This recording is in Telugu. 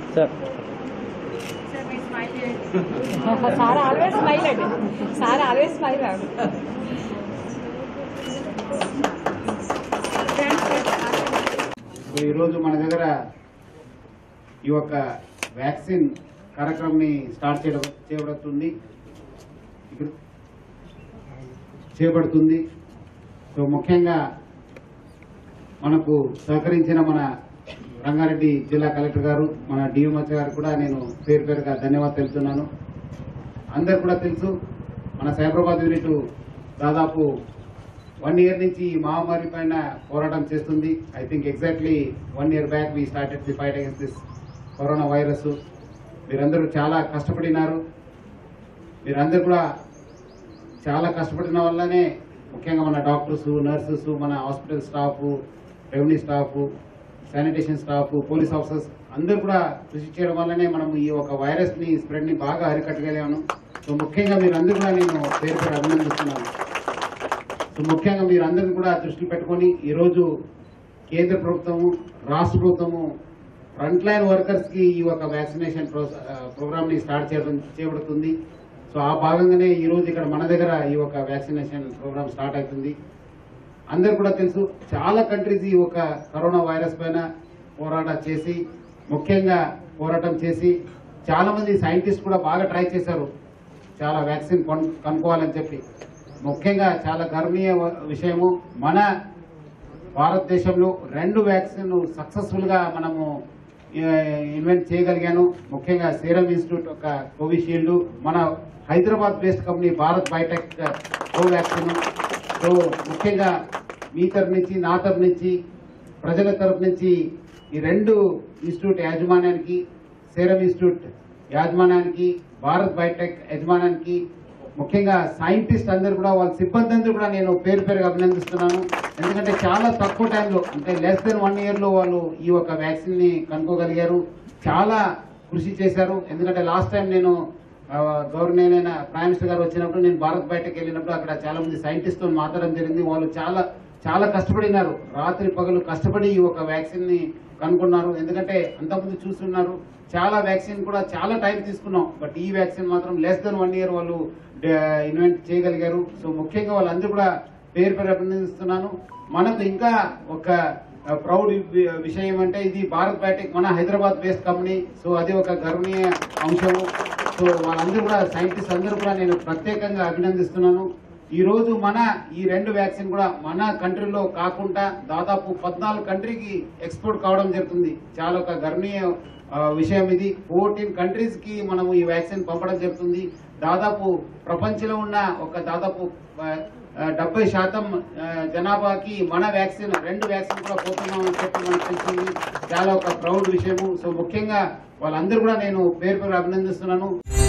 సార్ సార్ ఆల్వేస్ స్మైల్ అండి. Sir always smile. ఈరోజు మన దగ్గర ఈ యొక్క వ్యాక్సిన్ కార్యక్రమాన్ని స్టార్ట్ చేయబడుతుంది. సో ముఖ్యంగా మనకు సహకరించిన మన రంగారెడ్డి జిల్లా కలెక్టర్ గారు, మన డిఎంహెచ్ గారు కూడా నేను పేరు పేరుగా ధన్యవాదాలు తెలుపుతున్నాను. అందరు కూడా తెలుసు, మన సైబరాబాద్ యూనిట్ దాదాపు 1 year నుంచి ఈ మహమ్మారి పైన పోరాటం చేస్తుంది. I think exactly 1 year back we started the fight against this corona virus. మీరందరూ చాలా కష్టపడినారు. మీరందరూ కూడా చాలా కష్టపడిన వల్లనే ముఖ్యంగా మన డాక్టర్స్, నర్సెస్, మన hospital staff, revenue staff, sanitation staff, police officers అందరూ కూడా కృషి చేయడం వల్లనే మనం ఈ ఒక వైరస్ ని స్ప్రెడ్ ని బాగా అరికట్టగలిగాను. సో ముఖ్యంగా మీరందరూ కూడా నేను పేరు పేరు అభినందిస్తున్నాను. సో ముఖ్యంగా మీరందరినీ కూడా దృష్టిలో పెట్టుకొని ఈరోజు కేంద్ర ప్రభుత్వము, రాష్ట్ర ప్రభుత్వము ఫ్రంట్ లైన్ వర్కర్స్ కి ఈ ఒక వ్యాక్సినేషన్ ప్రోగ్రామ్ ని స్టార్ట్ చేయబడుతుంది. సో ఆ భాగంగానే ఈ రోజు ఇక్కడ మన దగ్గర ఈ ఒక వ్యాక్సినేషన్ ప్రోగ్రామ్ స్టార్ట్ అవుతుంది. అందరు కూడా తెలుసు, చాలా కంట్రీస్ ఈ ఒక కరోనా వైరస్ పైన పోరాటం చేసి చాలా మంది సైంటిస్ట్ కూడా బాగా ట్రై చేశారు చాలా వ్యాక్సిన్ కనుక్కోవాలని చెప్పి. ముఖ్యంగా చాలా గర్వనీయ విషయము, మన భారతదేశంలో 2 వ్యాక్సిన్ సక్సెస్ఫుల్ గా మనము ఇన్వెంట్ చేయగలిగాను. ముఖ్యంగా సీరం ఇన్స్టిట్యూట్ ఒక కోవిషీల్డ్, మన Hyderabad based company Bharat Biotech Covaxin. So ముఖ్యంగా మీ తరఫు నుంచి, నా తరఫు నుంచి, ప్రజల తరఫు నుంచి ఈ 2 ఇన్స్టిట్యూట్ యాజమాన్యానికి, సీరం ఇన్స్టిట్యూట్ యాజమాన్యానికి, భారత్ బయోటెక్ యాజమాన్యానికి, ముఖ్యంగా సైంటిస్ట్ అందరూ కూడా, వాళ్ళ సిబ్బంది అందరూ కూడా నేను పేరు పేరుగా అభినందిస్తున్నాను. ఎందుకంటే చాలా తక్కువ టైంలో, అంటే లెస్ దెన్ 1 year లో వాళ్ళు ఈ ఒక వ్యాక్సిన్ ని కనుక్కోగలిగారు. చాలా కృషి చేశారు. ఎందుకంటే లాస్ట్ టైం నేను గవర్నర్ ప్రైమ్ మినిస్టర్ గారు వచ్చినప్పుడు, నేను భారత్ బయటకు వెళ్ళినప్పుడు అక్కడ చాలా మంది సైంటిస్ట్ తో మాట్లాడడం జరిగింది. వాళ్ళు చాలా కష్టపడినారు, రాత్రి పగలు కష్టపడి ఈ ఒక వ్యాక్సిన్ ని కనుక్కున్నారు. ఎందుకంటే అంతకుముందు చూస్తున్నారు, చాలా వ్యాక్సిన్ కూడా చాలా టైం తీసుకున్నాం, బట్ ఈ వ్యాక్సిన్ మాత్రం లెస్ దెన్ 1 year వాళ్ళు ఇన్వెంట్ చేయగలిగారు. సో ముఖ్యంగా వాళ్ళందరూ కూడా పేరు పేరు అభినందిస్తున్నాను. మనకు ఇంకా ఒక ప్రౌడ్ విషయం అంటే, ఇది భారత్ బయోటెక్ మన హైదరాబాద్ బేస్డ్ కంపెనీ. సో అది ఒక గర్వనీయ అంశము. సో వాళ్ళందరూ కూడా సైంటిస్ట్ అందరూ కూడా నేను ప్రత్యేకంగా అభినందిస్తున్నాను. ఈ రోజు మన ఈ 2 వ్యాక్సిన్ కూడా మన కంట్రీలో కాకుండా దాదాపు 14 కంట్రీకి ఎక్స్పోర్ట్ కావడం జరుగుతుంది. చాలా ఒక గర్వనీయ విషయం ఇది. 14 కంట్రీస్ కి మనము ఈ వ్యాక్సిన్ పంపడం జరుగుతుంది. దాదాపు ప్రపంచంలో ఉన్న ఒక దాదాపు 70% జనాభాకి మన వ్యాక్సిన్ 2 వ్యాక్సిన్ కూడా పోతున్నామని చెప్పి మనకు తెలిసింది. చాలా ఒక ప్రౌడ్ విషయము. సో ముఖ్యంగా వాళ్ళందరూ కూడా నేను పేరు పేరు అభినందిస్తున్నాను.